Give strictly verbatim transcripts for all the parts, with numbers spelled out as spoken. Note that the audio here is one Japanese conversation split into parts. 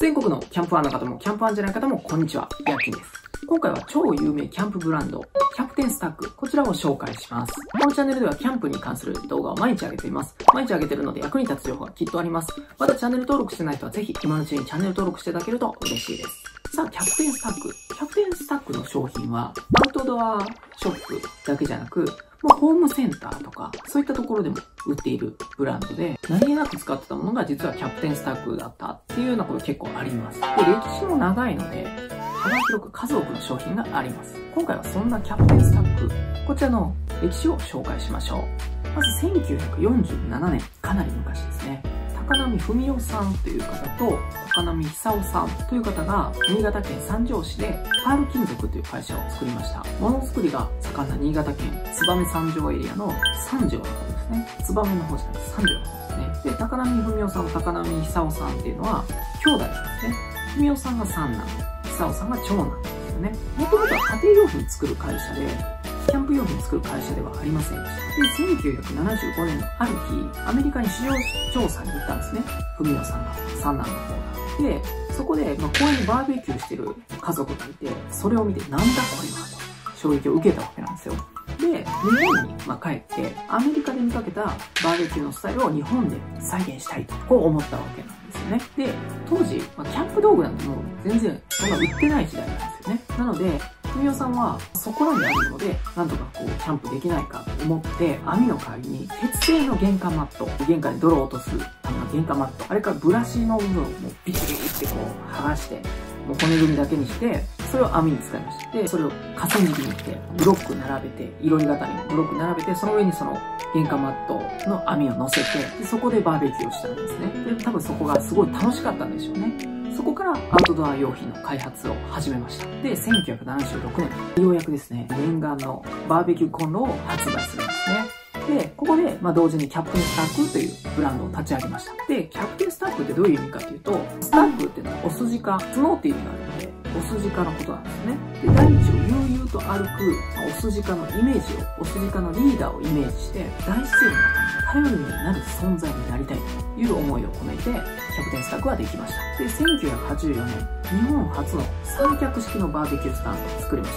全国のキャンプファンの方もキャンプファンじゃない方もこんにちは、ヤッキーです。今回は超有名キャンプブランド、キャプテンスタック、こちらを紹介します。このチャンネルではキャンプに関する動画を毎日上げています。毎日上げてるので役に立つ情報がきっとあります。まだチャンネル登録してない人はぜひ今のうちにチャンネル登録していただけると嬉しいです。さあ、キャプテンスタック。キャプテンスタックの商品はアウトドアショップだけじゃなく、もうホームセンターとか、そういったところでも売っているブランドで、何気なく使ってたものが実はキャプテンスタックだったっていうようなこと結構あります。で、歴史も長いので、幅広く数多くの商品があります。今回はそんなキャプテンスタック、こちらの歴史を紹介しましょう。まずせんきゅうひゃくよんじゅうななねん、かなり昔ですね。高波文夫さんという方と高波久夫さんという方が新潟県三条市でパール金属という会社を作りました。ものづくりが盛んな新潟県燕三条エリアの三条の方ですね。燕の方じゃなくて三条の方ですね。で、高波文夫さんと高波久夫さんっていうのは兄弟なんですね。文夫さんが三男、久夫さんが長男ですよね。もともとは家庭用品作る会社で、キャンプ用品作る会社ではありませんでした。で、せんきゅうひゃくななじゅうごねんのある日、アメリカに市場調査に行ったんですね。文夫さんが、三男の方が。で、そこで、まあ、公園でバーベキューしてる家族がいて、それを見て、なんだこれはと、衝撃を受けたわけなんですよ。で、日本に、まあ、帰って、アメリカで見かけたバーベキューのスタイルを日本で再現したいと、こう思ったわけなんですよね。で、当時、まあ、キャンプ道具なんてもう全然、そんな売ってない時代なんですよね。なので、文夫さんはそこらにあるので、なんとかこう、キャンプできないかと思って、網の代わりに鉄製の玄関マット、玄関に泥を落とすための玄関マット、あれからブラシの部分をもうビチビチってこう、剥がして、もう骨組みだけにして、それを網に使いました。で、それを河川敷に行って、ブロック並べて、いろり型にブロック並べて、その上にその玄関マットの網を乗せて、でそこでバーベキューをしたんですね。で、多分そこがすごい楽しかったんでしょうね。そこからアウトドア用品の開発を始めました。で、せんきゅうひゃくななじゅうろくねん、ようやくですね、念願のバーベキューコンロを発売するんですね。で、ここで、まあ、同時にキャプテンスタックというブランドを立ち上げました。で、キャプテンスタックってどういう意味かというと、スタックっていうのはお筋化、角っていう意味があるので、お筋化のことなんですね。で、大地を悠々と歩く、まあ、お筋化のイメージを、お筋化のリーダーをイメージして、大自然の中に頼りになる存在になりたいという思いを込めて、キャプテンスタックはできました。で、せんきゅうひゃくはちじゅうよねん、日本初の三脚式のバーベキュースタンドを作りました。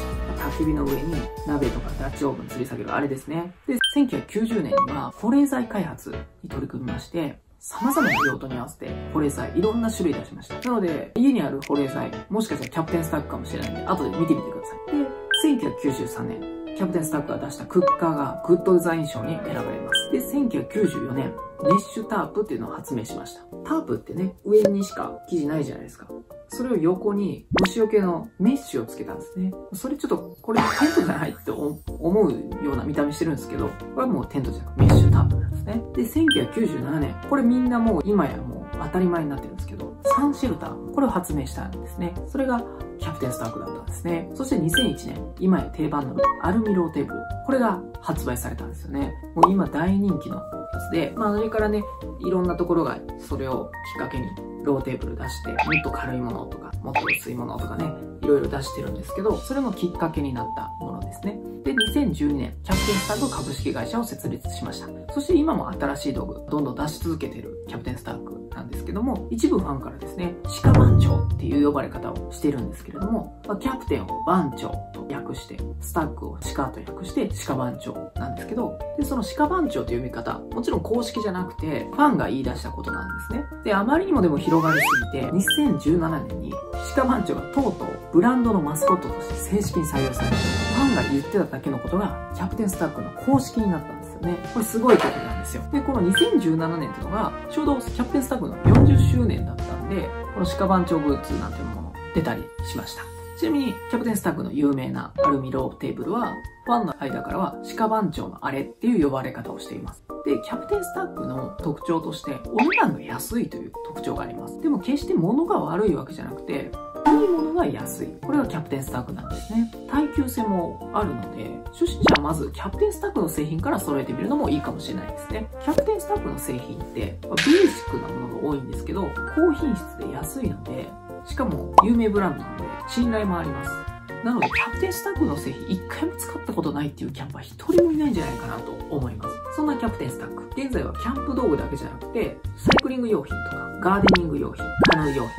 焚き火の上に鍋とかダッチオーブン吊り下げるあれですね。で、せんきゅうひゃくきゅうじゅうねんには保冷剤開発に取り組みまして、様々な用途に合わせて保冷剤いろんな種類出しました。なので、家にある保冷剤、もしかしたらキャプテンスタックかもしれないんで、後で見てみてください。で、せんきゅうひゃくきゅうじゅうさんねん、キャプテンスタックが出したクッカーがグッドデザイン賞に選ばれます。で、せんきゅうひゃくきゅうじゅうよねん、メッシュタープっていうのを発明しました。タープってね、上にしか生地ないじゃないですか。それを横に虫除けのメッシュをつけたんですね。それちょっと、これテントじゃないって思うような見た目してるんですけど、これはもうテントじゃなくメッシュタープなんですね。で、せんきゅうひゃくきゅうじゅうななねん、これみんなもう今やもう当たり前になってるんですけど、サンシェルター、これを発明したんですね。それがキャプテンスタックだったんですね。そしてにせんいちねん、今や定番のアルミローテーブル、これが発売されたんですよね。もう今大人気のやつで、まあそれからね、いろんなところがそれをきっかけにローテーブル出して、もっと軽いものとか、もっと薄いものとかね、いろいろ出してるんですけど、それもきっかけになったものですね。で、にせんじゅうにねん、キャプテンスタック株式会社を設立しました。そして今も新しい道具、どんどん出し続けているキャプテンスタックなんですけども、一部ファンからですね、鹿番長っていう呼ばれ方をしているんですけれども、まあ、キャプテンを番長と訳して、スタックを鹿と訳して鹿番長なんですけど、で、その鹿番長という読み方、もちろん公式じゃなくて、ファンが言い出したことなんですね。で、あまりにもでも広がりすぎて、にせんじゅうななねんに鹿番長がとうとうブランドのマスコットとして正式に採用されて、ファンが言ってただけのことがキャプテンスタックの公式になったんですよね。これすごいことなんですよ。で、このにせんじゅうななねんっていうのが、ちょうどキャプテンスタックのよんじゅっしゅうねんだったんで、この鹿番長グッズなんていうもの出たりしました。ちなみに、キャプテンスタックの有名なアルミローテーブルは、ファンの間からは鹿番長のあれっていう呼ばれ方をしています。で、キャプテンスタックの特徴として、お値段が安いという特徴があります。でも決して物が悪いわけじゃなくて、いいものが安い。これがキャプテンスタックなんですね。耐久性もあるので、初心者はまずキャプテンスタックの製品から揃えてみるのもいいかもしれないですね。キャプテンスタックの製品って、ベーシックなものが多いんですけど、高品質で安いので、しかも有名ブランドなので信頼もあります。なので、キャプテンスタックの製品一回も使ったことないっていうキャンパー一人もいないんじゃないかなと思います。そんなキャプテンスタック。現在はキャンプ道具だけじゃなくて、サイクリング用品とか、ガーデニング用品、カヌー用品とか、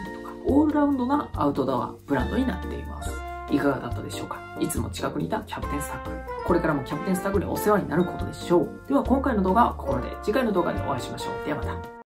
オールラウンドなアウトドアブランドになっています。いかがだったでしょうか？いつも近くにいたキャプテンスタック。これからもキャプテンスタックにお世話になることでしょう。では今回の動画はここまで。次回の動画でお会いしましょう。ではまた。